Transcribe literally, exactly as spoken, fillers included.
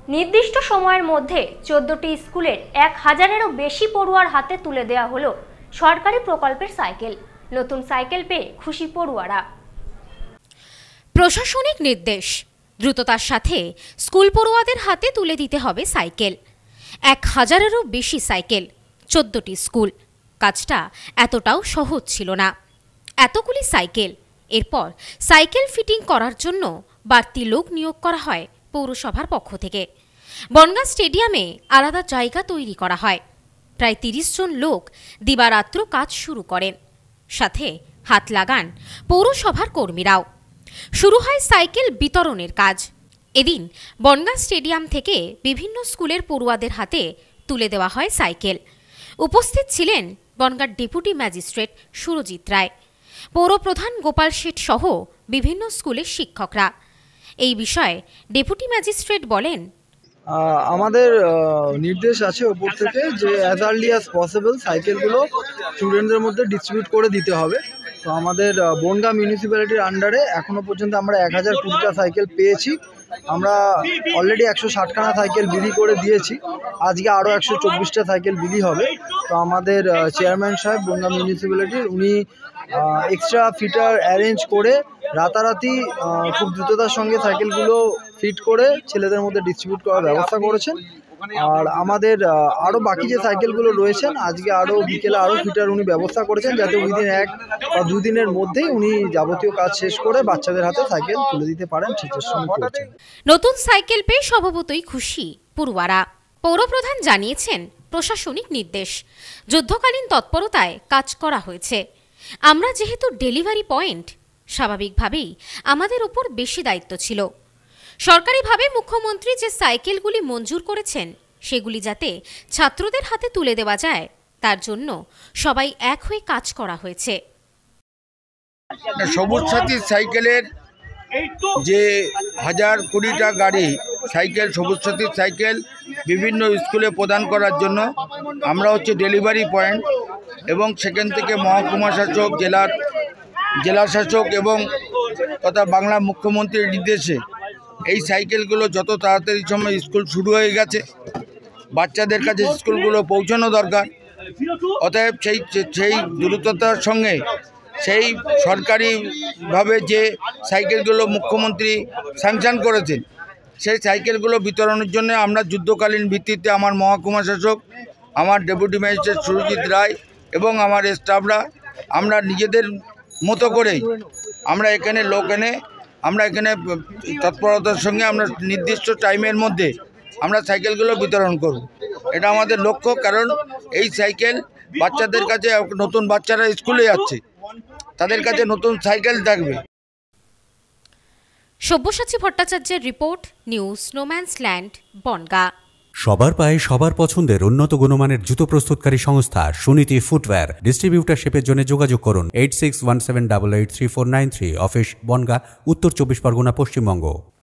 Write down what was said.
নির্দিষ্ট সময়ের মধ্যে চোদ্দটি স্কুলের এক হাজারেরও বেশি পড়ুয়ার হাতে তুলে দেওয়া হলো সরকারি প্রকল্পের সাইকেল। নতুন সাইকেল পেয়ে খুশি পড়ুয়ারা। প্রশাসনিক নির্দেশ, দ্রুততার সাথে স্কুল পড়ুয়াদের হাতে তুলে দিতে হবে সাইকেল। এক হাজারেরও বেশি সাইকেল, চোদ্দটি স্কুল। কাজটা এতটাও সহজ ছিল না। এতগুলি সাইকেল, এরপর সাইকেল ফিটিং করার জন্য বাড়তি লোক নিয়োগ করা হয় পৌরসভার পক্ষ থেকে। বনগাঁ স্টেডিয়ামে আলাদা জায়গা তৈরি করা হয়। প্রায় তিরিশ জন লোক দিবারাত্র কাজ শুরু করেন, সাথে হাত লাগান পৌরসভার কর্মীরাও। শুরু হয় সাইকেল বিতরণের কাজ। এদিন বনগাঁ স্টেডিয়াম থেকে বিভিন্ন স্কুলের পড়ুয়াদের হাতে তুলে দেওয়া হয় সাইকেল। উপস্থিত ছিলেন বনগাঁর ডেপুটি ম্যাজিস্ট্রেট সুরজিৎ রায়, পৌরপ্রধান গোপাল শেঠ সহ বিভিন্ন স্কুলের শিক্ষকরা। এই বিষয়ে ডেপুটি ম্যাজিস্ট্রেট বলেন, আমাদের নির্দেশ আছে ওপর থেকে যে অ্যাজ আর্লি অ্যাজ পসিবল সাইকেলগুলো স্টুডেন্টদের মধ্যে ডিস্ট্রিবিউট করে দিতে হবে। তো আমাদের বনগাঁ মিউনিসিপ্যালিটির আন্ডারে এখনও পর্যন্ত আমরা এক হাজার কুড়িটা সাইকেল পেয়েছি। আমরা অলরেডি একশো ষাটখানা সাইকেল বিলি করে দিয়েছি। আজকে আরও একশো চব্বিশটা সাইকেল বিলি হবে। তো আমাদের চেয়ারম্যান সাহেব বনগাঁ মিউনিসিপ্যালিটির উনি এক্সট্রা ফিটার অ্যারেঞ্জ করে রাতারাতি খুব দ্রুততার সঙ্গে সাইকেলগুলো ফিট করে ছেলেদের মধ্যে ডিস্ট্রিবিউট করার ব্যবস্থা করেছেন। আর আমাদের আরও বাকি যে সাইকেলগুলো রয়েছেন আজকে আরও বিকেলে আরও ফিটার উনি ব্যবস্থা করেছেন, যাতে উইদিন এক বা দুদিনের মধ্যেই উনি যাবতীয় কাজ শেষ করে বাচ্চাদের হাতে সাইকেল তুলে দিতে পারেন। ঠিকের সঙ্গে করছেন। নতুন সাইকেল পেয়ে স্বভাবতই খুশি পড়ুয়ারা। পৌরপ্রধান জানিয়েছেন, প্রশাসনিক নির্দেশ, যুদ্ধকালীন তৎপরতায় কাজ করা হয়েছে। আমরা যেহেতু ডেলিভারি পয়েন্ট, স্বাভাবিকভাবেই আমাদের উপর বেশি দায়িত্ব ছিল। সরকারিভাবে মুখ্যমন্ত্রী যে সাইকেলগুলি মঞ্জুর করেছেন সেগুলি যাতে ছাত্রদের হাতে তুলে দেওয়া যায়, তার জন্য সবাই এক হয়ে কাজ করা হয়েছে। সবুজ সাথী সাইকেলের যে হাজার কুড়িটা গাড়ি সাইকেল, সবুজ সাথীর সাইকেল বিভিন্ন স্কুলে প্রদান করার জন্য আমরা হচ্ছে ডেলিভারি পয়েন্ট, এবং সেখান থেকে মহকুমা শাসক, জেলার জেলা শাসক এবং তথা বাংলা মুখ্যমন্ত্রীর নির্দেশে এই সাইকেলগুলো যত তাড়াতাড়ি সময় স্কুল শুরু হয়ে গেছে, বাচ্চাদের কাছে স্কুলগুলো পৌঁছানো দরকার। অতএব সেই সেই দ্রুততার সঙ্গে সেই সরকারিভাবে যে সাইকেলগুলো মুখ্যমন্ত্রী স্যাংশন করেছেন সেই সাইকেলগুলো বিতরণের জন্য আমরা যুদ্ধকালীন ভিত্তিতে আমার মহকুমা শাসক, আমার ডেপুটি ম্যাজিস্ট্রেট সুরজিৎ রায় এবং আমার স্টাফরা আমরা নিজেদের মতো করেই আমরা এখানে লোক এনে আমরা এখানে তৎপরতার সঙ্গে আমরা নির্দিষ্ট টাইমের মধ্যে আমরা সাইকেলগুলো বিতরণ করব। এটা আমাদের লক্ষ্য, কারণ এই সাইকেল বাচ্চাদের কাছে, নতুন বাচ্চারা স্কুলে যাচ্ছে, তাদের কাছে নতুন সাইকেল থাকবে। সব্যসাচী ভট্টাচার্যের report, news no man's land, Bongaon. সবার পায়ে সবার পছন্দের উন্নত গুণমানের জুতো প্রস্তুতকারী সংস্থা সুনীতি ফুটওয়্যার ডিস্ট্রিবিউটারশিপের জন্য যোগাযোগ করুন eight six one seven double eight three four nine three. Office Bongaon, Uttar Chabbish Pargana, Paschimbanga.